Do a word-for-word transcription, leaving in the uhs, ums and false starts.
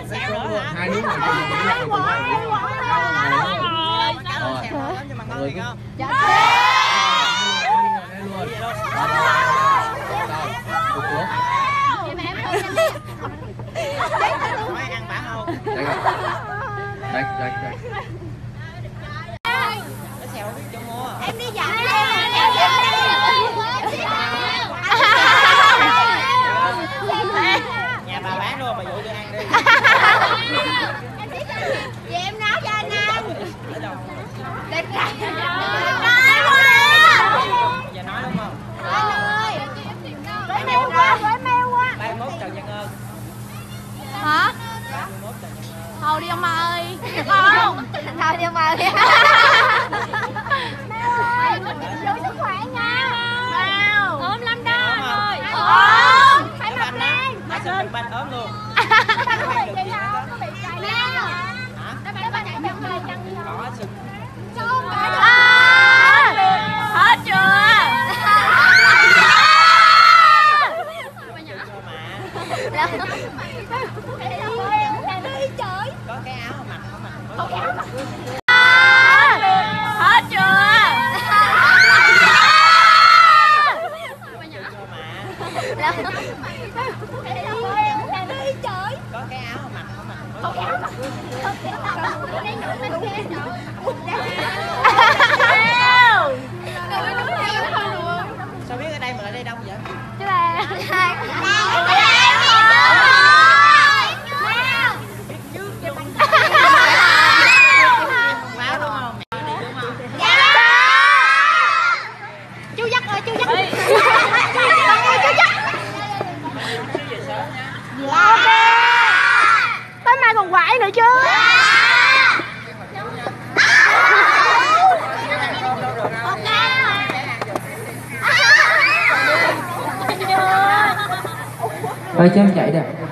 hai đứa mà Ai quả, ai quả, ai quả. Cá xèo lắm nhưng mà ngon thiệt không? Dạ. luôn. Hỏi ăn bả không? Đây, đây, đây. Cá xèo biết chỗ mua. Em đi dạo đi. Em đi Nhà bà bán luôn, bà dụ tôi ăn đi. Vậy em nấu cho anh ăn. Ở đâu? Đẹp trai. Nói quá. Giờ nói đúng không? Anh ơi. Với mèo quá, với mèo quá. ba mươi mốt Trần Văn Ơn. Hả? ba mươi mốt Trần Văn Ơn. Thôi đi ông ơi. Không. Thôi đi ông ơi. Mèo ơi, giữ sức khỏe nha. Mèo. Ốm lắm đó rồi. Ốm. Phải mập lên. Nó sẽ bị banh ốm luôn. Nó bị gì đâu? Nó bị cay lên. Hả? Nó bị banh chân lên chân đi không? Có sừng. Hết chưa? Có cái áo mà mặc không mặc. Có cái áo mặc. Hết chưa? Có cái áo mặc không mặc. Có cái áo mặc. Sao biết ở đây mà lại đây đâu vậy? Chứ là Báo đúng không? Mẹ đi đúng không? chú dắt ơi, chú dắt. Con ơi, chú dắt. Về sớm nha. Ok. Tới mai còn quậy nữa chứ. Ơi cho em chạy nè.